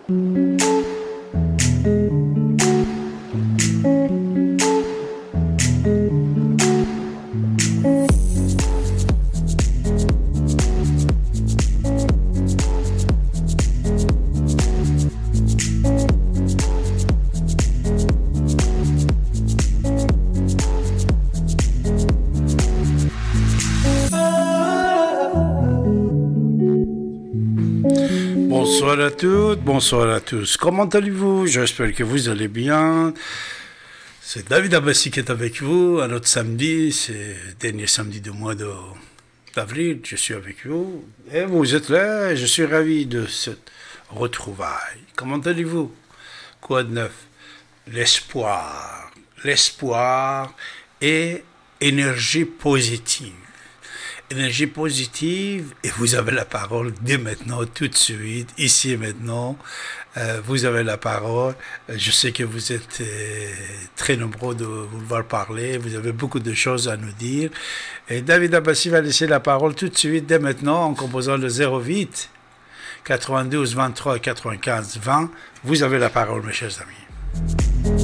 Bonsoir à toutes, bonsoir à tous. Comment allez-vous? J'espère que vous allez bien. C'est David Abbassi qui est avec vous. Un autre samedi, c'est le dernier samedi du mois d'avril. Je suis avec vous. Et vous êtes là. Je suis ravi de cette retrouvaille. Comment allez-vous? Quoi de neuf? L'espoir. L'espoir et énergie positive. Énergie positive, et vous avez la parole dès maintenant, tout de suite, ici et maintenant. Vous avez la parole. Je sais que vous êtes très nombreux de vouloir parler. Vous avez beaucoup de choses à nous dire. Et David Abbassi va laisser la parole tout de suite, dès maintenant, en composant le 08 92 23 95 20. Vous avez la parole, mes chers amis.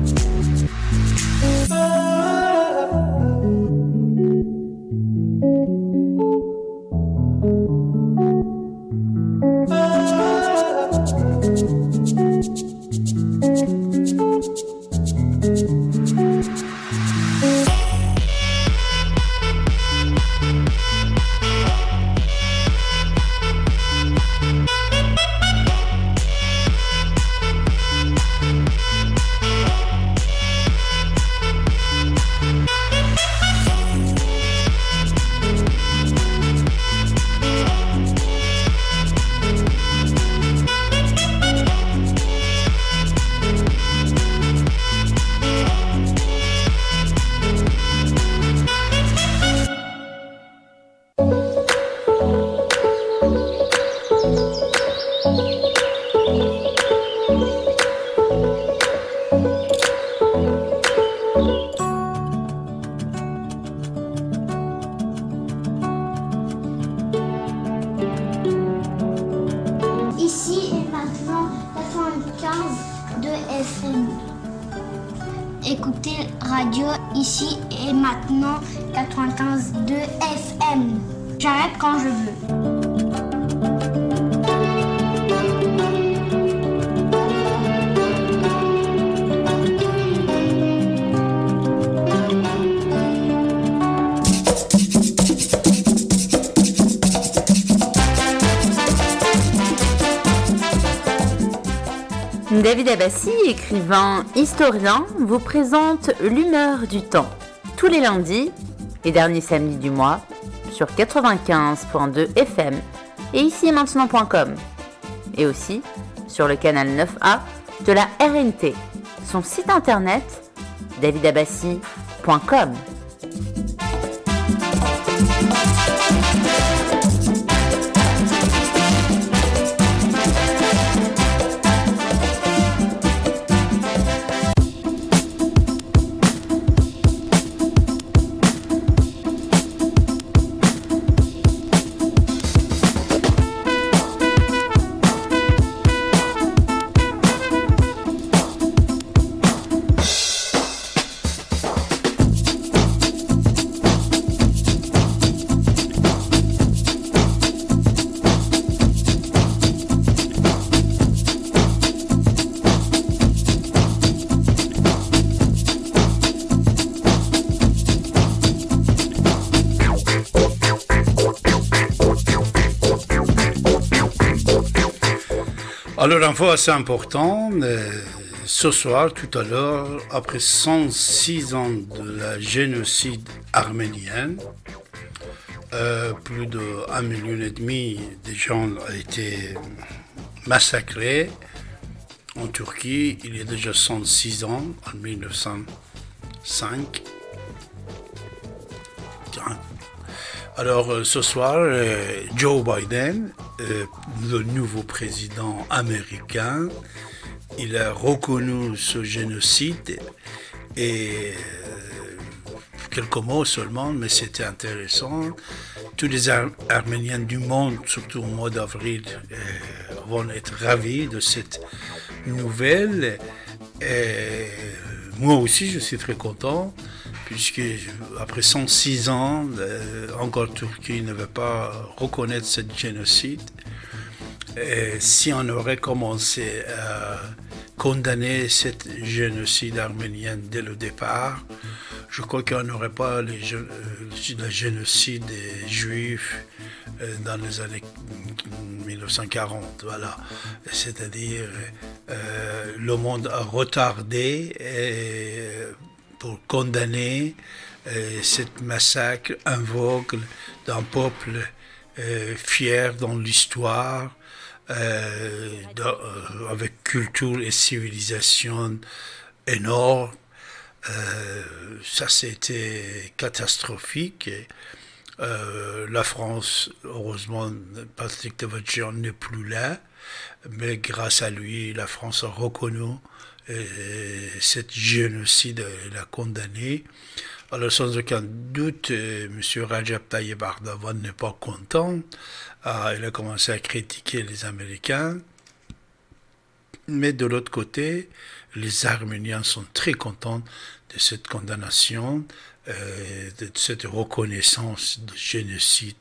Écoutez radio ici et maintenant 95.2 FM. J'arrête quand je veux. David Abbassi, écrivain historien, vous présente l'humeur du temps, tous les lundis et derniers samedis du mois, sur 95.2 FM et ici et maintenant.com, et aussi sur le canal 9A de la RNT, son site internet davidabbassi.com. Alors, info assez important, ce soir, tout à l'heure, après 106 ans de la génocide arménien, plus de 1,5 million de gens ont été massacrés en Turquie. Il y a déjà 106 ans, en 1905. Alors, ce soir, Joe Biden, le nouveau président américain, il a reconnu ce génocide et quelques mots seulement, mais c'était intéressant. Tous les Arméniens du monde, surtout au mois d'avril, vont être ravis de cette nouvelle. Et moi aussi, je suis très content, puisque après 106 ans, encore Turquie ne veut pas reconnaître ce génocide. Et si on aurait commencé à condamner ce génocide arménien dès le départ, je crois qu'on n'aurait pas le génocide des Juifs dans les années 1940. Voilà. C'est-à-dire, le monde a retardé pour condamner cette massacre aveugle d'un peuple fier dans l'histoire, avec culture et civilisation énorme. Ça, c'était catastrophique. La France, heureusement, Patrick Devedjian n'est plus là, mais grâce à lui, la France a reconnu cette génocide et l'a condamné. Alors, sans aucun doute, M. Rajab Tayyip Erdogan n'est pas content. Il a commencé à critiquer les Américains. Mais de l'autre côté, les Arméniens sont très contents de cette condamnation, de cette reconnaissance du génocide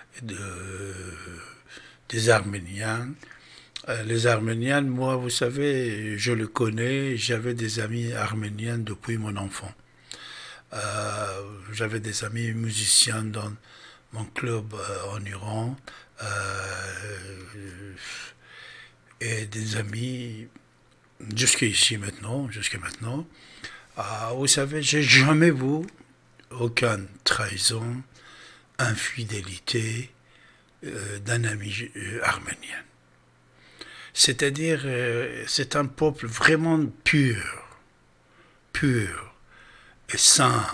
des Arméniens. Les Arméniens, moi, vous savez, je le connais, j'avais des amis arméniens depuis mon enfant. J'avais des amis musiciens dans mon club en Iran, et des amis jusqu'à maintenant. Vous savez, j'ai jamais vu aucune trahison, infidélité d'un ami arménien. C'est-à-dire, c'est un peuple vraiment pur et saint.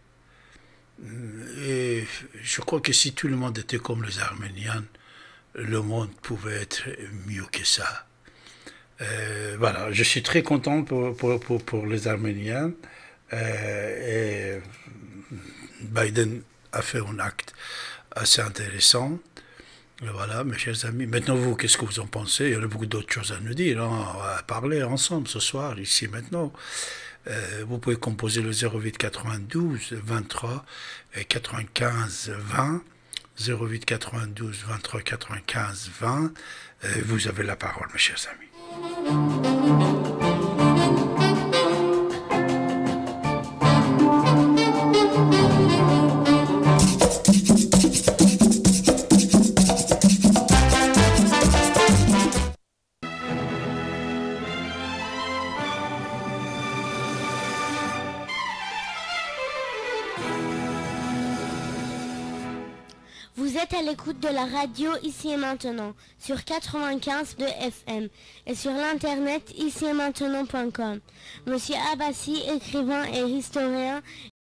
Et je crois que si tout le monde était comme les Arméniens, le monde pouvait être mieux que ça. Voilà, je suis très content pour les Arméniens. Et Biden a fait un acte assez intéressant. Voilà, mes chers amis. Maintenant, vous, qu'est-ce que vous en pensez? Il y en a beaucoup d'autres choses à nous dire. Hein? On va parler ensemble ce soir, ici, maintenant. Vous pouvez composer le 08 92 23 95 20. 08 92 23 95 20. Vous avez la parole, mes chers amis. Vous êtes à l'écoute de la radio Ici et Maintenant sur 95 de FM et sur l'internet ici et maintenant.com. Monsieur Abbassi, écrivain et historien,